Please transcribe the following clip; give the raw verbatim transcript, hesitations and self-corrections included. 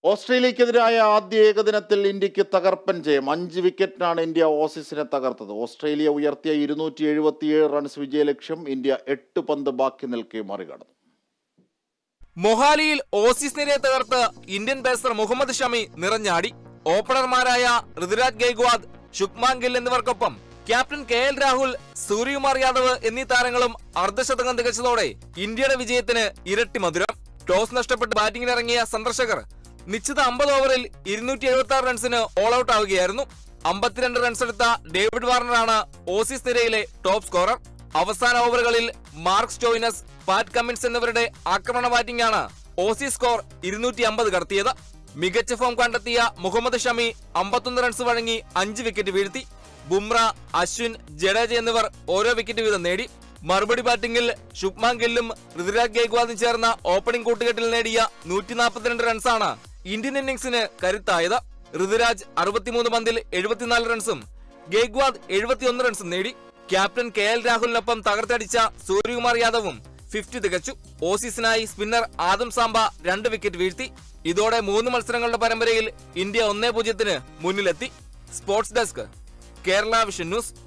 ഓസ്ട്രേലിയക്കെതിരായ ആദ്യ ഏകദിനത്തിൽ ഇന്ത്യക്ക് തകർപ്പൻ ജയം. അഞ്ച് വിക്കറ്റിനാണ് ഇന്ത്യ ഓസീസിനെ തകർത്തത്. ഓസ്ട്രേലിയ ഉയർത്തിയ ഇരുന്നൂറ്റി എഴുപത്തിയേഴ് റൺസ് വിജയലക്ഷ്യം ഇന്ത്യ എട്ട് പന്ത് ബാക്കി നിൽക്കെ മറികടന്നു. മൊഹാലിയിൽ ഓസീസ് നിരയെ തകർത്ത് ഇന്ത്യൻ പേസർ മുഹമ്മദ് ഷമി നിറഞ്ഞാടി. ഓപ്പണർമാരായ ഋതുരാജ് ഗെയ്ക്വാദ്, ശുഭ്മാൻ ഗിൽ എന്നിവർക്കൊപ്പം captain K L Rahul, Suryakumar Yadav എന്നീ താരങ്ങളും അർദ്ധശതകം തികച്ചതോടെ ഇന്ത്യയുടെ വിജയത്തിന് ഇരട്ടി മധുരം. ടോസ് നഷ്ടപ്പെട്ട് ബാറ്റിംഗിനിറങ്ങിയ സന്ദർശകർ നിശ്ചിത അമ്പത് ഓവറിൽ ഇരുന്നൂറ്റി എഴുപത്തി ആറ് റൺസിന് ഓൾ ഔട്ട് ആവുകയായിരുന്നു. അമ്പത്തിരണ്ട് റൺസ് എടുത്ത ഡേവിഡ് വാർണറാണ് ഓസീസ് നിരയിലെ ടോപ്പ് സ്കോറർ. അവസാന ഓവറുകളിൽ മാർക്ക് സ്റ്റോയിനസ്, പാറ്റ് കമ്മിൻസ് എന്നിവരുടെ ആക്രമണ ബാറ്റിംഗാണ് ഓസീസ് സ്കോർ ഇരുന്നൂറ്റി അമ്പത് കടത്തിയത്. മികച്ച ഫോം കണ്ടെത്തിയ മുഹമ്മദ് ഷമി അമ്പത്തൊന്ന് റൺസ് വഴങ്ങി അഞ്ച് വിക്കറ്റ് വീഴ്ത്തി. ബുംറ, അശ്വിൻ, ജഡേജ എന്നിവർ ഓരോ വിക്കറ്റ് വീതം നേടി. മറുപടി ബാറ്റിംഗിൽ ശുഭ്മാൻ ഗില്ലും ഋതുരാജ് ഗെയ്ക്വാദും ചേർന്ന ഓപ്പണിംഗ് കൂട്ടുകെട്ടിൽ നേടിയ നൂറ്റി നാൽപ്പത്തിരണ്ട് റൺസാണ് ഇന്ത്യൻ ഇന്നിംഗ്സിന് കരുത്തായത്. ഋതുരാജ് അറുപത്തിമൂന്ന് പന്തിൽ എഴുപത്തിനാല് റൺസും ഗെയ്ക്വാദ് എഴുപത്തിയൊന്ന് റൺസും നേടി. ക്യാപ്റ്റൻ കെ എൽ രാഹുലിനൊപ്പം തകർത്തടിച്ച സൂര്യകുമാർ യാദവും ഫിഫ്റ്റി തികച്ചു. ഓസീസിനായി സ്പിന്നർ ആദം സാംബ രണ്ട് വിക്കറ്റ് വീഴ്ത്തി. ഇതോടെ മൂന്ന് മത്സരങ്ങളുടെ പരമ്പരയിൽ ഇന്ത്യ ഒന്നേ പൂജ്യത്തിന് മുന്നിലെത്തി. Sports desk, Kerala vision news.